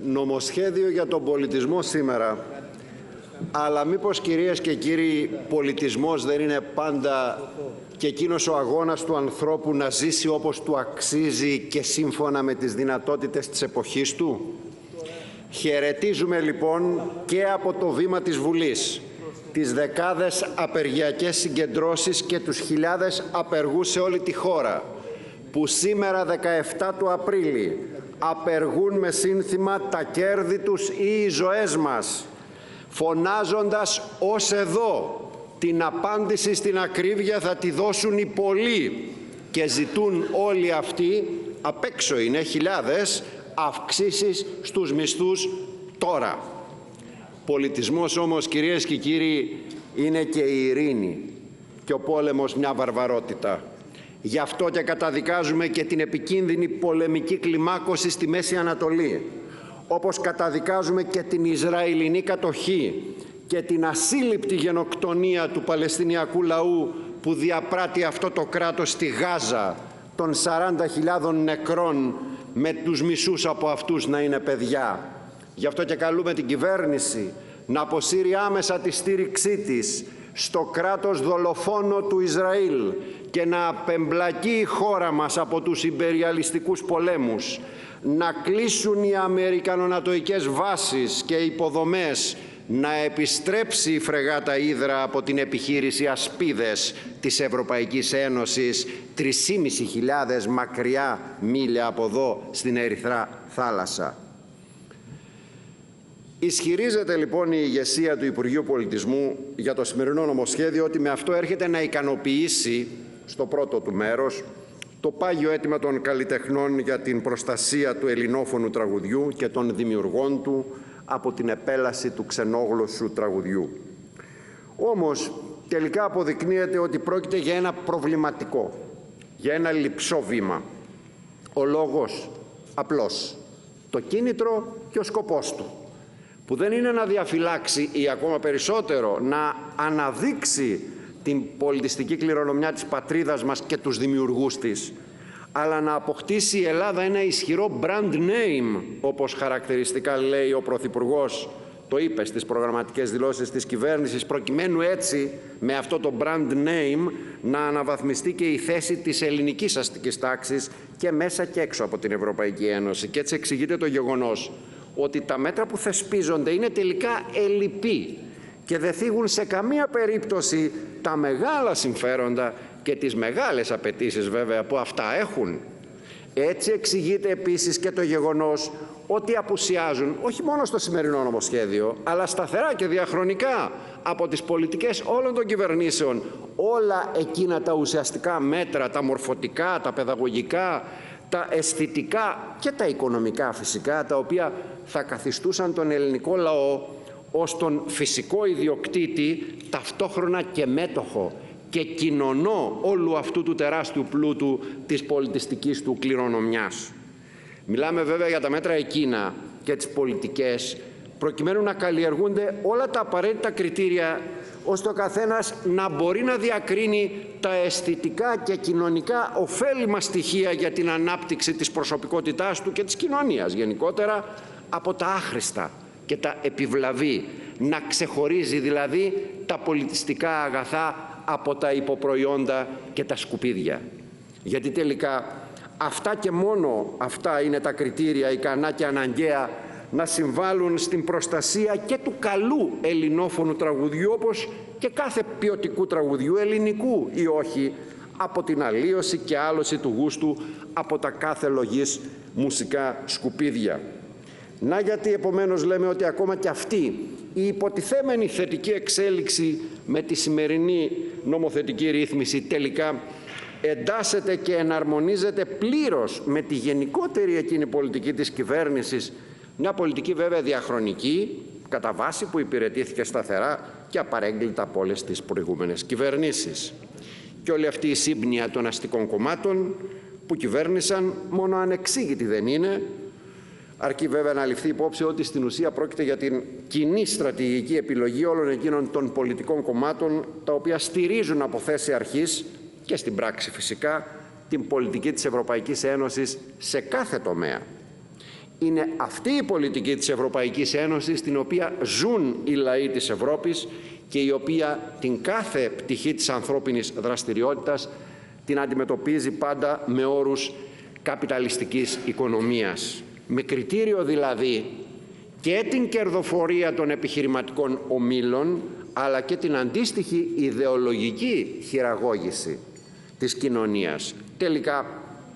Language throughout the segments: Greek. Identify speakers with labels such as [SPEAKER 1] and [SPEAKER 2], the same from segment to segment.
[SPEAKER 1] νομοσχέδιο για τον πολιτισμό σήμερα, αλλά μήπως, κυρίες και κύριοι, πολιτισμός δεν είναι πάντα και εκείνος ο αγώνας του ανθρώπου να ζήσει όπως του αξίζει και σύμφωνα με τις δυνατότητες της εποχής του? Χαιρετίζουμε λοιπόν και από το βήμα της Βουλής τις δεκάδες απεργιακές συγκεντρώσεις και τους χιλιάδες απεργούς σε όλη τη χώρα, που σήμερα 17 του Απρίλη απεργούν με σύνθημα «Τα κέρδη τους ή οι ζωές μας», φωνάζοντας «Ως εδώ, την απάντηση στην ακρίβεια θα τη δώσουν οι πολλοί», και ζητούν όλοι αυτοί, απ' έξω είναι χιλιάδες, αυξήσεις στους μισθούς τώρα. Πολιτισμός όμως, κυρίες και κύριοι, είναι και η ειρήνη και ο πόλεμος μια βαρβαρότητα. Γι' αυτό και καταδικάζουμε και την επικίνδυνη πολεμική κλιμάκωση στη Μέση Ανατολή, όπως καταδικάζουμε και την Ισραηλινή κατοχή και την ασύλληπτη γενοκτονία του Παλαιστινιακού λαού που διαπράττει αυτό το κράτος στη Γάζα, των 40.000 νεκρών, με τους μισούς από αυτούς να είναι παιδιά. Γι' αυτό και καλούμε την κυβέρνηση να αποσύρει άμεσα τη στήριξή της στο κράτος δολοφόνο του Ισραήλ και να απεμπλακεί η χώρα μας από τους ιμπεριαλιστικούς πολέμους, να κλείσουν οι αμερικανονατοικές βάσεις και υποδομές, να επιστρέψει η φρεγάτα Ύδρα από την επιχείρηση Ασπίδες της Ευρωπαϊκής Ένωσης 3.500 μακριά μίλια από εδώ στην Ερυθρά θάλασσα. Ισχυρίζεται λοιπόν η ηγεσία του Υπουργείου Πολιτισμού για το σημερινό νομοσχέδιο ότι με αυτό έρχεται να ικανοποιήσει, στο πρώτο του μέρος, το πάγιο αίτημα των καλλιτεχνών για την προστασία του ελληνόφωνου τραγουδιού και των δημιουργών του από την επέλαση του ξενόγλωσσου τραγουδιού. Όμως, τελικά αποδεικνύεται ότι πρόκειται για ένα προβληματικό, για ένα λειψό βήμα. Ο λόγος απλός, το κίνητρο και ο σκοπός του, που δεν είναι να διαφυλάξει ή ακόμα περισσότερο να αναδείξει την πολιτιστική κληρονομιά της πατρίδας μας και τους δημιουργούς της, αλλά να αποκτήσει η Ελλάδα ένα ισχυρό brand name, όπως χαρακτηριστικά λέει ο Πρωθυπουργός, το είπε στις προγραμματικές δηλώσεις της κυβέρνησης, προκειμένου έτσι με αυτό το brand name να αναβαθμιστεί και η θέση της ελληνικής αστικής τάξης και μέσα και έξω από την Ευρωπαϊκή Ένωση. Και έτσι εξηγείται το γεγονός ότι τα μέτρα που θεσπίζονται είναι τελικά ελλειπή και δεν θίγουν σε καμία περίπτωση τα μεγάλα συμφέροντα και τις μεγάλες απαιτήσεις βέβαια που αυτά έχουν. Έτσι εξηγείται επίσης και το γεγονός ότι απουσιάζουν όχι μόνο στο σημερινό νομοσχέδιο, αλλά σταθερά και διαχρονικά από τις πολιτικές όλων των κυβερνήσεων όλα εκείνα τα ουσιαστικά μέτρα, τα μορφωτικά, τα παιδαγωγικά, τα αισθητικά και τα οικονομικά φυσικά, τα οποία θα καθιστούσαν τον ελληνικό λαό ως τον φυσικό ιδιοκτήτη, ταυτόχρονα και μέτοχο και κοινωνό όλου αυτού του τεράστιου πλούτου της πολιτιστικής του κληρονομιάς. Μιλάμε βέβαια για τα μέτρα εκείνα και τις πολιτικές, προκειμένου να καλλιεργούνται όλα τα απαραίτητα κριτήρια, ώστε ο καθένας να μπορεί να διακρίνει τα αισθητικά και κοινωνικά ωφέλιμα στοιχεία για την ανάπτυξη της προσωπικότητάς του και της κοινωνίας γενικότερα από τα άχρηστα και τα επιβλαβή, να ξεχωρίζει δηλαδή τα πολιτιστικά αγαθά από τα υποπροϊόντα και τα σκουπίδια. Γιατί τελικά αυτά και μόνο αυτά είναι τα κριτήρια ικανά και αναγκαία να συμβάλλουν στην προστασία και του καλού ελληνόφωνου τραγουδιού, όπως και κάθε ποιοτικού τραγουδιού, ελληνικού ή όχι, από την αλλίωση και άλωση του γούστου από τα κάθε λογής μουσικά σκουπίδια. Να γιατί επομένως λέμε ότι ακόμα και αυτή η υποτιθέμενη θετική εξέλιξη με τη σημερινή νομοθετική ρύθμιση τελικά εντάσσεται και εναρμονίζεται πλήρως με τη γενικότερη εκείνη πολιτική της κυβέρνησης, μια πολιτική βέβαια διαχρονική κατά βάση που υπηρετήθηκε σταθερά και απαρέγκλητα από όλες τις προηγούμενες κυβερνήσεις. Και όλη αυτή η σύμπνοια των αστικών κομμάτων που κυβέρνησαν μόνο ανεξήγητη δεν είναι, αρκεί βέβαια να ληφθεί υπόψη ότι στην ουσία πρόκειται για την κοινή στρατηγική επιλογή όλων εκείνων των πολιτικών κομμάτων τα οποία στηρίζουν από θέση αρχής και στην πράξη φυσικά την πολιτική της Ευρωπαϊκής Ένωσης σε κάθε τομέα. Είναι αυτή η πολιτική της Ευρωπαϊκής Ένωσης την οποία ζουν οι λαοί της Ευρώπης και η οποία την κάθε πτυχή της ανθρώπινης δραστηριότητας την αντιμετωπίζει πάντα με όρους καπιταλιστικής οικονομίας. Με κριτήριο δηλαδή και την κερδοφορία των επιχειρηματικών ομίλων, αλλά και την αντίστοιχη ιδεολογική χειραγώγηση της κοινωνίας. Τελικά,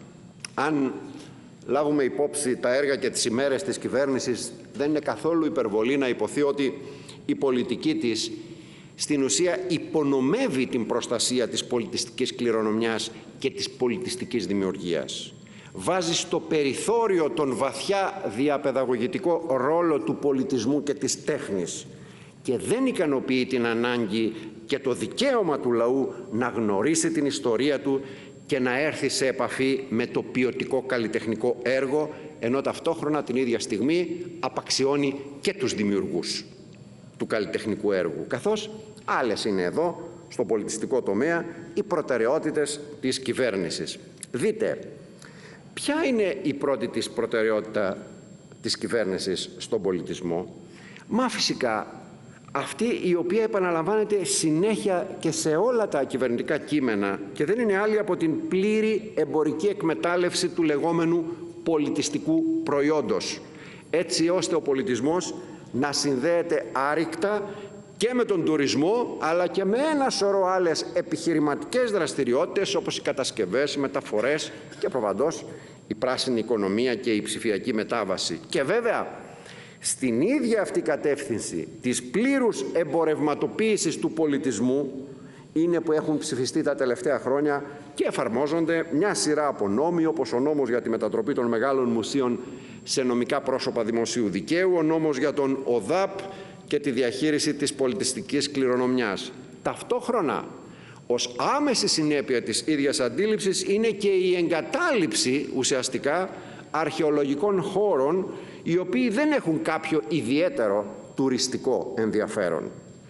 [SPEAKER 1] αν λάβουμε υπόψη τα έργα και τις ημέρες της κυβέρνησης, δεν είναι καθόλου υπερβολή να υποθεί ότι η πολιτική της στην ουσία υπονομεύει την προστασία της πολιτιστικής κληρονομιάς και της πολιτιστικής δημιουργίας. Βάζει στο περιθώριο τον βαθιά διαπαιδαγωγητικό ρόλο του πολιτισμού και της τέχνης και δεν ικανοποιεί την ανάγκη και το δικαίωμα του λαού να γνωρίσει την ιστορία του και να έρθει σε επαφή με το ποιοτικό καλλιτεχνικό έργο, ενώ ταυτόχρονα την ίδια στιγμή απαξιώνει και τους δημιουργούς του καλλιτεχνικού έργου, καθώς άλλες είναι εδώ, στο πολιτιστικό τομέα, οι προτεραιότητες της κυβέρνησης. Δείτε, ποια είναι η πρώτη της προτεραιότητα της κυβέρνησης στον πολιτισμό? Μα φυσικά αυτή η οποία επαναλαμβάνεται συνέχεια και σε όλα τα κυβερνητικά κείμενα και δεν είναι άλλη από την πλήρη εμπορική εκμετάλλευση του λεγόμενου πολιτιστικού προϊόντος, έτσι ώστε ο πολιτισμός να συνδέεται άρρηκτα και με τον τουρισμό, αλλά και με ένα σωρό άλλες επιχειρηματικές δραστηριότητες όπως οι κατασκευές, οι μεταφορές και προφανώς η πράσινη οικονομία και η ψηφιακή μετάβαση. Και βέβαια στην ίδια αυτή κατεύθυνση της πλήρους εμπορευματοποίησης του πολιτισμού είναι που έχουν ψηφιστεί τα τελευταία χρόνια και εφαρμόζονται μια σειρά από νόμοι, όπως ο νόμος για τη μετατροπή των μεγάλων μουσείων σε νομικά πρόσωπα δημοσίου δικαίου, ο νόμος για τον ΟΔΑΠ και τη διαχείριση της πολιτιστικής κληρονομιάς. Ταυτόχρονα, ως άμεση συνέπεια της ίδιας αντίληψης είναι και η εγκατάλειψη ουσιαστικά αρχαιολογικών χώρων οι οποίοι δεν έχουν κάποιο ιδιαίτερο τουριστικό ενδιαφέρον.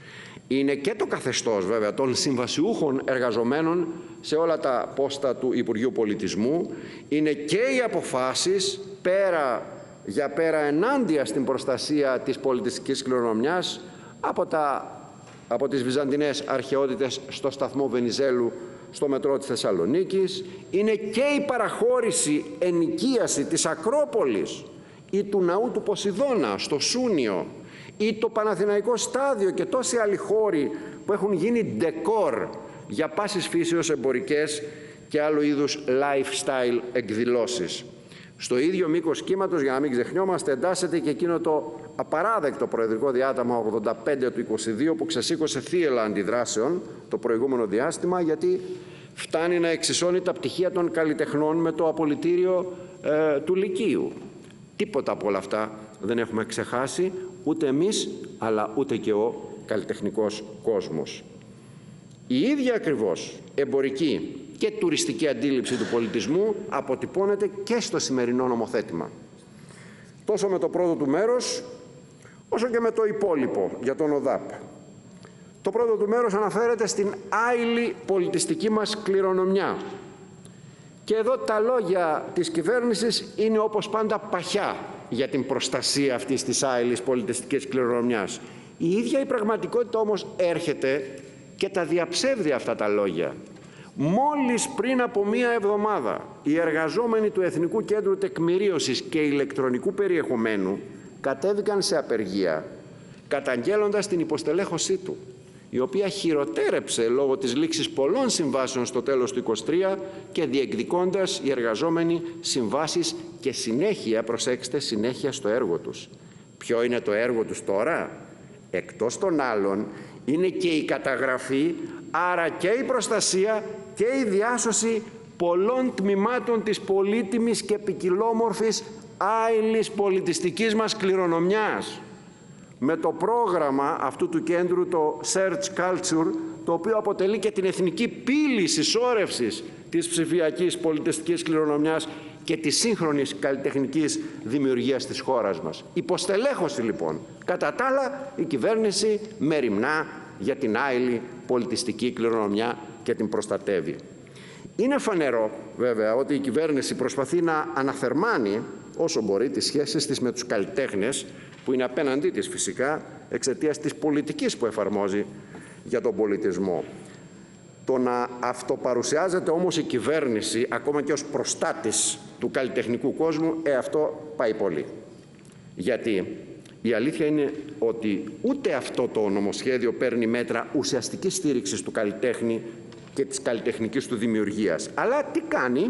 [SPEAKER 1] Είναι και το καθεστώς βέβαια των συμβασιούχων εργαζομένων σε όλα τα πόστα του Υπουργείου Πολιτισμού, είναι και οι αποφάσεις πέρα ενάντια στην προστασία της πολιτιστικής κληρονομιάς από τις βυζαντινές αρχαιότητες στο σταθμό Βενιζέλου στο μετρό της Θεσσαλονίκης, είναι και η παραχώρηση, ενοικίαση της Ακρόπολης ή του ναού του Ποσειδώνα στο Σούνιο ή το Παναθηναϊκό Στάδιο και τόσοι άλλοι χώροι που έχουν γίνει ντεκόρ για πάσης φύσεως εμπορικές και άλλου είδους lifestyle εκδηλώσεις. Στο ίδιο μήκος κύματος, για να μην ξεχνιόμαστε, εντάσσεται και εκείνο το απαράδεκτο προεδρικό διάταγμα 85 του 22 που ξεσήκωσε θύελλα αντιδράσεων το προηγούμενο διάστημα, γιατί φτάνει να εξισώνει τα πτυχία των καλλιτεχνών με το απολυτήριο του Λυκείου. Τίποτα από όλα αυτά δεν έχουμε ξεχάσει, ούτε εμείς, αλλά ούτε και ο καλλιτεχνικός κόσμος. Η ίδια ακριβώς εμπορική και τουριστική αντίληψη του πολιτισμού αποτυπώνεται και στο σημερινό νομοθέτημα. Τόσο με το πρώτο του μέρος, όσο και με το υπόλοιπο για τον ΟΔΑΠ. Το πρώτο του μέρος αναφέρεται στην άειλη πολιτιστική μας κληρονομιά. Και εδώ τα λόγια της κυβέρνησης είναι όπως πάντα παχιά για την προστασία αυτής της άειλης πολιτιστικής κληρονομιάς. Η ίδια η πραγματικότητα όμως έρχεται και τα διαψεύδει αυτά τα λόγια. Μόλις πριν από μία εβδομάδα οι εργαζόμενοι του Εθνικού Κέντρου Τεκμηρίωσης και Ηλεκτρονικού Περιεχομένου κατέβηκαν σε απεργία καταγγέλλοντας την υποστελέχωσή του, η οποία χειροτέρεψε λόγω της λήξης πολλών συμβάσεων στο τέλος του 2023 και διεκδικώντας οι εργαζόμενοι συμβάσεις και συνέχεια, προσέξτε, συνέχεια στο έργο τους. Ποιο είναι το έργο τους τώρα? Εκτός των άλλων είναι και η καταγραφή, άρα και η προστασία και η διάσωση πολλών τμήματων της πολύτιμης και ποικιλόμορφης άειλης πολιτιστικής μας κληρονομιάς. Με το πρόγραμμα αυτού του κέντρου, το Search Culture, το οποίο αποτελεί και την εθνική πύλη συσσόρευσης της ψηφιακής πολιτιστικής κληρονομιάς και της σύγχρονης καλλιτεχνικής δημιουργίας της χώρας μας. Υποστελέχωση λοιπόν. Κατά τα άλλα, η κυβέρνηση μεριμνά για την άειλη πολιτιστική κληρονομιά και την προστατεύει. Είναι φανερό βέβαια ότι η κυβέρνηση προσπαθεί να αναθερμάνει όσο μπορεί τις σχέσεις της με τους καλλιτέχνες, που είναι απέναντί της φυσικά εξαιτίας της πολιτικής που εφαρμόζει για τον πολιτισμό. Το να αυτοπαρουσιάζεται όμως η κυβέρνηση ακόμα και ως προστάτης του καλλιτεχνικού κόσμου, αυτό πάει πολύ. Γιατί η αλήθεια είναι ότι ούτε αυτό το νομοσχέδιο παίρνει μέτρα ουσιαστικής στήριξης του καλλιτέχνη και της καλλιτεχνικής του δημιουργίας. Αλλά τι κάνει?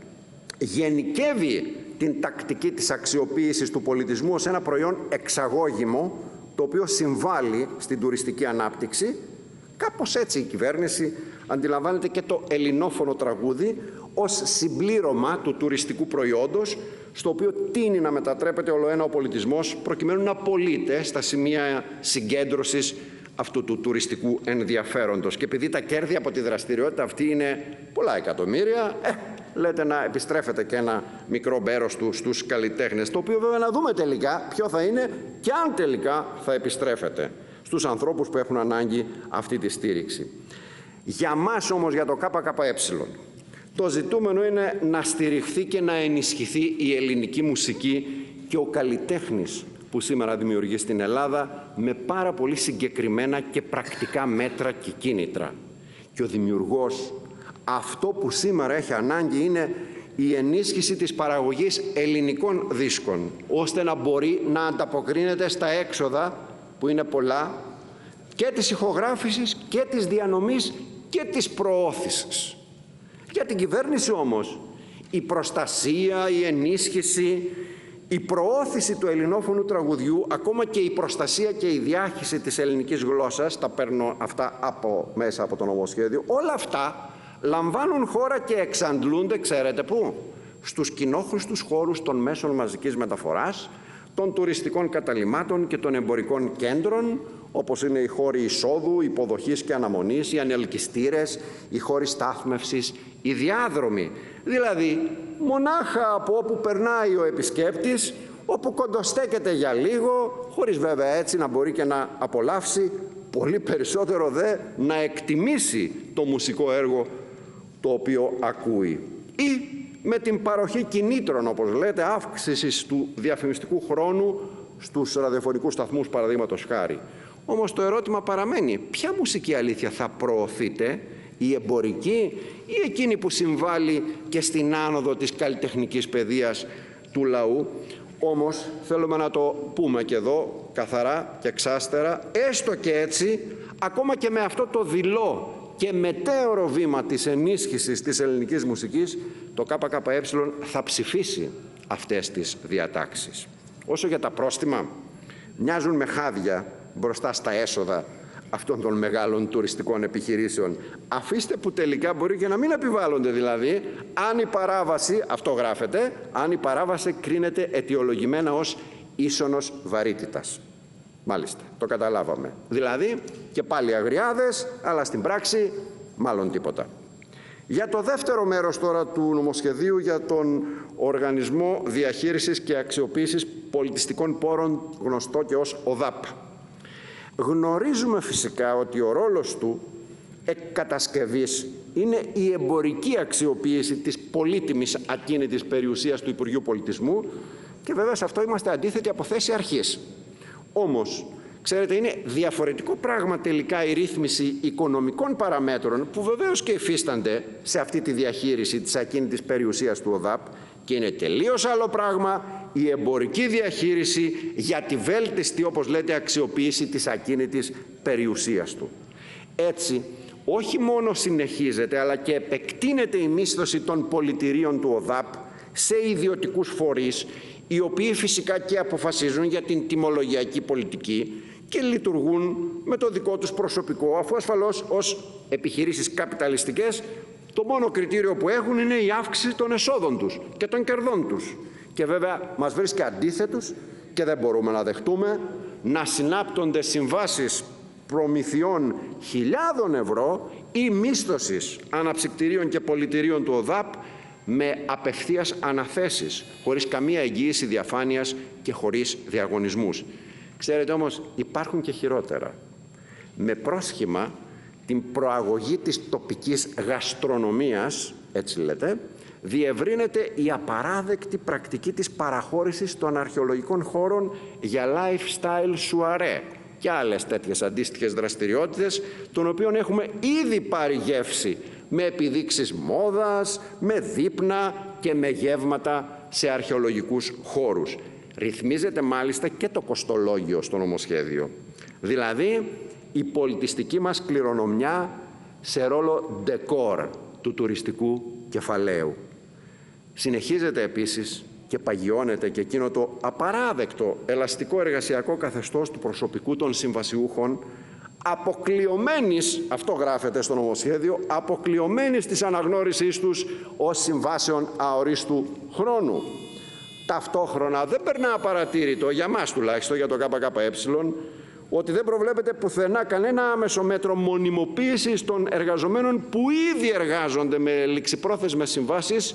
[SPEAKER 1] Γενικεύει την τακτική της αξιοποίησης του πολιτισμού ως ένα προϊόν εξαγώγημο, το οποίο συμβάλλει στην τουριστική ανάπτυξη. Κάπως έτσι η κυβέρνηση αντιλαμβάνεται και το ελληνόφωνο τραγούδι ως συμπλήρωμα του τουριστικού προϊόντος, στο οποίο τείνει να μετατρέπεται ολοένα ο πολιτισμός, προκειμένου να πωλείται στα σημεία συγκέντρωσης αυτού του τουριστικού ενδιαφέροντος. Και επειδή τα κέρδη από τη δραστηριότητα αυτή είναι πολλά εκατομμύρια, λέτε να επιστρέφεται και ένα μικρό μέρος του στους καλλιτέχνες, το οποίο βέβαια να δούμε τελικά ποιο θα είναι και αν τελικά θα επιστρέφεται στους ανθρώπους που έχουν ανάγκη αυτή τη στήριξη. Για μας όμως, για το ΚΚΕ, το ζητούμενο είναι να στηριχθεί και να ενισχυθεί η ελληνική μουσική και ο καλλιτέχνης που σήμερα δημιουργεί στην Ελλάδα με πάρα πολύ συγκεκριμένα και πρακτικά μέτρα και κίνητρα. Και ο δημιουργός αυτό που σήμερα έχει ανάγκη είναι η ενίσχυση της παραγωγής ελληνικών δίσκων, ώστε να μπορεί να ανταποκρίνεται στα έξοδα που είναι πολλά και της ηχογράφησης και της διανομής και της προώθησης. Για την κυβέρνηση όμως η προστασία, η ενίσχυση, η προώθηση του ελληνόφωνου τραγουδιού, ακόμα και η προστασία και η διάχυση της ελληνικής γλώσσας, τα παίρνω αυτά μέσα από το νομοσχέδιο, όλα αυτά λαμβάνουν χώρα και εξαντλούνται, ξέρετε πού? Στους κοινόχρηστους χώρους των μέσων μαζικής μεταφοράς, των τουριστικών καταλυμάτων και των εμπορικών κέντρων, όπως είναι οι χώροι εισόδου, υποδοχής και αναμονής, οι ανελκυστήρες, οι χώροι στάθμευσης, οι διάδρομοι. Δηλαδή, μονάχα από όπου περνάει ο επισκέπτης, όπου κοντοστέκεται για λίγο, χωρίς βέβαια έτσι να μπορεί και να απολαύσει, πολύ περισσότερο δε να εκτιμήσει το μουσικό έργο το οποίο ακούει. Ή με την παροχή κινήτρων, όπως λέτε, αύξησης του διαφημιστικού χρόνου στους ραδιοφωνικούς σταθμούς, παραδείγματος χάρη. Όμως το ερώτημα παραμένει, ποια μουσική αλήθεια θα προωθείτε, η εμπορική ή εκείνη που συμβάλλει και στην άνοδο της καλλιτεχνικής παιδείας του λαού? Όμως θέλουμε να το πούμε και εδώ καθαρά και εξάστερα, έστω και έτσι, ακόμα και με αυτό το δειλό και μετέωρο βήμα της ενίσχυσης της ελληνικής μουσικής, το ΚΚΕ θα ψηφίσει αυτές τις διατάξεις. Όσο για τα πρόστιμα, μοιάζουν με χάδια μπροστά στα έσοδα αυτών των μεγάλων τουριστικών επιχειρήσεων. Αφήστε που τελικά μπορεί και να μην επιβάλλονται, δηλαδή, αν η παράβαση, αυτό γράφεται, αν η παράβαση κρίνεται αιτιολογημένα ως ίσονος βαρύτητας. Μάλιστα, το καταλάβαμε. Δηλαδή και πάλι αγριάδες, αλλά στην πράξη μάλλον τίποτα. Για το δεύτερο μέρος τώρα του νομοσχεδίου, για τον Οργανισμό Διαχείρισης και Αξιοποίησης Πολιτιστικών Πόρων, γνωστό και ως ΟΔΑΠ. Γνωρίζουμε φυσικά ότι ο ρόλος του εκ κατασκευής είναι η εμπορική αξιοποίηση της πολύτιμης ακίνητης περιουσίας του Υπουργείου Πολιτισμού και βέβαια σε αυτό είμαστε αντίθετοι από θέση αρχής. Όμως, ξέρετε, είναι διαφορετικό πράγμα τελικά η ρύθμιση οικονομικών παραμέτρων που βεβαίως και υφίστανται σε αυτή τη διαχείριση της ακίνητης περιουσίας του ΟΔΑΠ και είναι τελείως άλλο πράγμα η εμπορική διαχείριση για τη βέλτιστη, όπως λέτε, αξιοποίηση της ακίνητης περιουσίας του. Έτσι, όχι μόνο συνεχίζεται αλλά και επεκτείνεται η μίσθωση των πολιτηρίων του ΟΔΑΠ σε ιδιωτικούς φορείς, οι οποίοι φυσικά και αποφασίζουν για την τιμολογιακή πολιτική και λειτουργούν με το δικό τους προσωπικό, αφού ασφαλώς ως επιχειρήσεις καπιταλιστικές το μόνο κριτήριο που έχουν είναι η αύξηση των εσόδων τους και των κερδών τους. Και βέβαια μας βρίσκει αντίθετους και δεν μπορούμε να δεχτούμε να συνάπτονται συμβάσεις προμηθειών χιλιάδων ευρώ ή μίσθωσης αναψυκτηρίων και πολιτηρίων του ΟΔΑΠ με απευθείας αναθέσεις, χωρίς καμία εγγύηση διαφάνειας και χωρίς διαγωνισμούς. Ξέρετε όμως, υπάρχουν και χειρότερα. Με πρόσχημα την προαγωγή της τοπικής γαστρονομίας, έτσι λέτε, διευρύνεται η απαράδεκτη πρακτική της παραχώρησης των αρχαιολογικών χώρων για lifestyle soirée και άλλες τέτοιες αντίστοιχες δραστηριότητες, των οποίων έχουμε ήδη πάρει γεύση με επιδείξεις μόδας, με δείπνα και με γεύματα σε αρχαιολογικούς χώρους. Ρυθμίζεται μάλιστα και το κοστολόγιο στο νομοσχέδιο. Δηλαδή, η πολιτιστική μας κληρονομιά σε ρόλο ντεκόρ του τουριστικού κεφαλαίου. Συνεχίζεται επίσης και παγιώνεται και εκείνο το απαράδεκτο ελαστικό εργασιακό καθεστώς του προσωπικού των συμβασιούχων, αποκλειωμένης, αυτό γράφεται στο νομοσχέδιο, αποκλειωμένης της αναγνώρισής τους ως συμβάσεων αορίστου χρόνου. Ταυτόχρονα δεν περνά απαρατήρητο, για μας τουλάχιστον, για το ΚΚΕ, ότι δεν προβλέπεται πουθενά κανένα άμεσο μέτρο μονιμοποίησης των εργαζομένων που ήδη εργάζονται με ληξιπρόθεσμες συμβάσεις,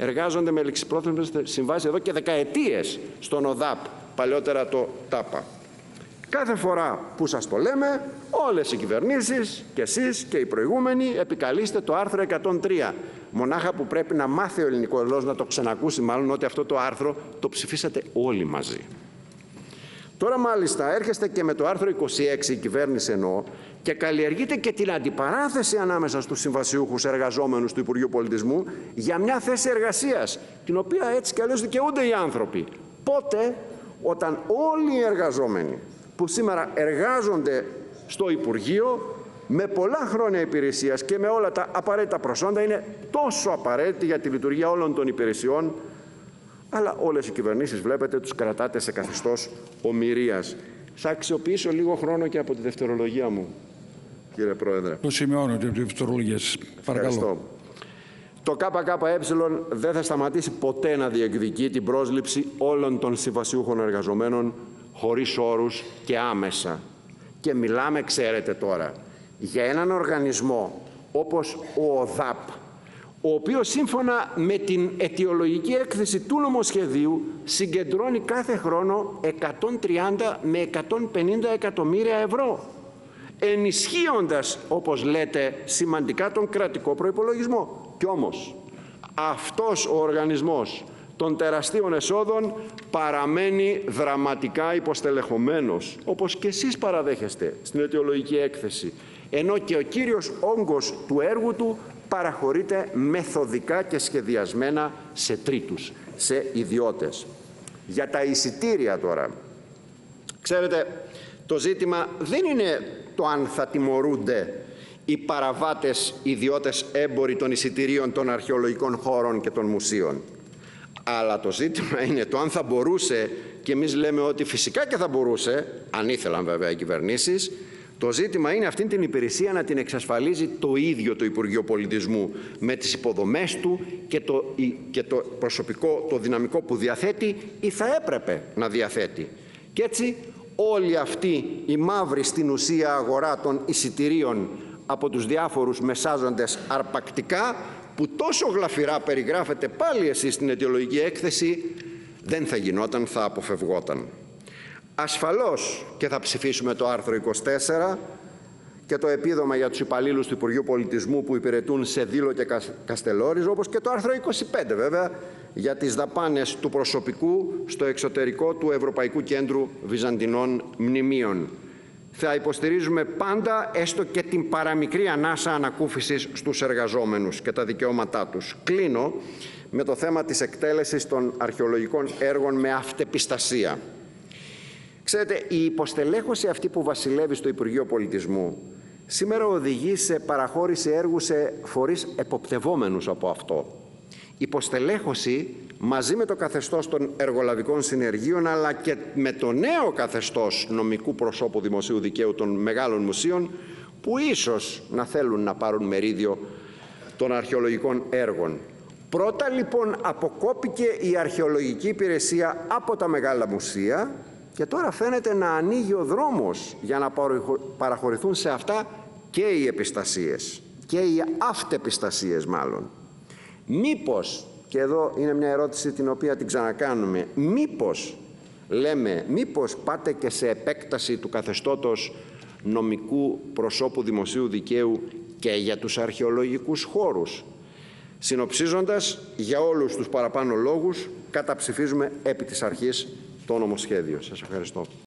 [SPEAKER 1] εδώ και δεκαετίες στον ΟΔΑΠ, παλαιότερα το ΤΑΠΑ. Κάθε φορά που σας το λέμε, όλες οι κυβερνήσεις και εσείς και οι προηγούμενοι επικαλείστε το άρθρο 103. Μονάχα που πρέπει να μάθει ο ελληνικός λαός να το ξανακούσει, μάλλον ότι αυτό το άρθρο το ψηφίσατε όλοι μαζί. Τώρα μάλιστα έρχεστε και με το άρθρο 26, η κυβέρνηση εννοώ, και καλλιεργείτε και την αντιπαράθεση ανάμεσα στους συμβασιούχους εργαζόμενους του Υπουργείου Πολιτισμού για μια θέση εργασίας, την οποία έτσι κι αλλιώς δικαιούνται οι άνθρωποι. Πότε? Όταν όλοι οι εργαζόμενοι που σήμερα εργάζονται στο Υπουργείο με πολλά χρόνια υπηρεσίας και με όλα τα απαραίτητα προσόντα είναι τόσο απαραίτητοι για τη λειτουργία όλων των υπηρεσιών, αλλά όλες οι κυβερνήσεις, βλέπετε, τους κρατάτε σε καθεστώς ομηρίας. Θα αξιοποιήσω λίγο χρόνο και από τη δευτερολογία μου, κύριε Πρόεδρε.
[SPEAKER 2] Το σημειώνω από τη δευτερολογία σας. Παρακαλώ.
[SPEAKER 1] Ευχαριστώ. Το ΚΚΕ δεν θα σταματήσει ποτέ να διεκδικεί την πρόσληψη όλων των συμβασιούχων εργαζομένων χωρίς όρους και άμεσα. Και μιλάμε, ξέρετε τώρα, για έναν οργανισμό όπως ο ΟΔΑΠ, ο οποίος σύμφωνα με την αιτιολογική έκθεση του νομοσχεδίου συγκεντρώνει κάθε χρόνο 130 με 150 εκατομμύρια ευρώ, ενισχύοντας, όπως λέτε, σημαντικά τον κρατικό προϋπολογισμό. Κι όμως αυτός ο οργανισμός των τεραστίων εσόδων παραμένει δραματικά υποστελεχωμένος, όπως και εσείς παραδέχεστε στην αιτιολογική έκθεση, ενώ και ο κύριος όγκος του έργου του παραχωρείται μεθοδικά και σχεδιασμένα σε τρίτους, σε ιδιώτες. Για τα εισιτήρια τώρα, ξέρετε, το ζήτημα δεν είναι το αν θα τιμωρούνται οι παραβάτες ιδιώτες έμποροι των εισιτηρίων των αρχαιολογικών χώρων και των μουσείων. Αλλά το ζήτημα είναι το αν θα μπορούσε, και εμείς λέμε ότι φυσικά και θα μπορούσε, αν ήθελαν βέβαια οι κυβερνήσεις, το ζήτημα είναι αυτήν την υπηρεσία να την εξασφαλίζει το ίδιο το Υπουργείο Πολιτισμού με τις υποδομές του και το προσωπικό, το δυναμικό που διαθέτει ή θα έπρεπε να διαθέτει. Και έτσι όλη αυτή η μαύρη στην ουσία αγορά των εισιτηρίων από τους διάφορους μεσάζοντες αρπακτικά, που τόσο γλαφυρά περιγράφετε πάλι εσείς στην αιτιολογική έκθεση, δεν θα γινόταν, θα αποφευγόταν. Ασφαλώς και θα ψηφίσουμε το άρθρο 24 και το επίδομα για τους υπαλλήλους του Υπουργείου Πολιτισμού που υπηρετούν σε Δήλο και Καστελόριζο, όπως και το άρθρο 25 βέβαια για τις δαπάνες του προσωπικού στο εξωτερικό του Ευρωπαϊκού Κέντρου Βυζαντινών Μνημείων. Θα υποστηρίζουμε πάντα έστω και την παραμικρή ανάσα ανακούφισης στους εργαζόμενους και τα δικαιώματά τους. Κλείνω με το θέμα της εκτέλεσης των αρχαιολογικών έργων με αυτεπιστασία. Ξέρετε, η υποστελέχωση αυτή που βασιλεύει στο Υπουργείο Πολιτισμού σήμερα οδηγεί σε παραχώρηση έργου σε φορείς εποπτευόμενους από αυτό. Υποστελέχωση μαζί με το καθεστώς των εργολαβικών συνεργείων, αλλά και με το νέο καθεστώς νομικού προσώπου δημοσίου δικαίου των μεγάλων μουσείων, που ίσως να θέλουν να πάρουν μερίδιο των αρχαιολογικών έργων. Πρώτα λοιπόν αποκόπηκε η αρχαιολογική υπηρεσία από τα μεγάλα μουσεία και τώρα φαίνεται να ανοίγει ο δρόμος για να παραχωρηθούν σε αυτά και οι επιστασίες και οι αυτεπιστασίες μάλλον. Μήπως, και εδώ είναι μια ερώτηση την οποία την ξανακάνουμε, μήπως πάτε και σε επέκταση του καθεστώτος νομικού προσώπου δημοσίου δικαίου και για τους αρχαιολογικούς χώρους? Συνοψίζοντας, για όλους τους παραπάνω λόγους, καταψηφίζουμε επί της αρχής το νομοσχέδιο. Σας ευχαριστώ.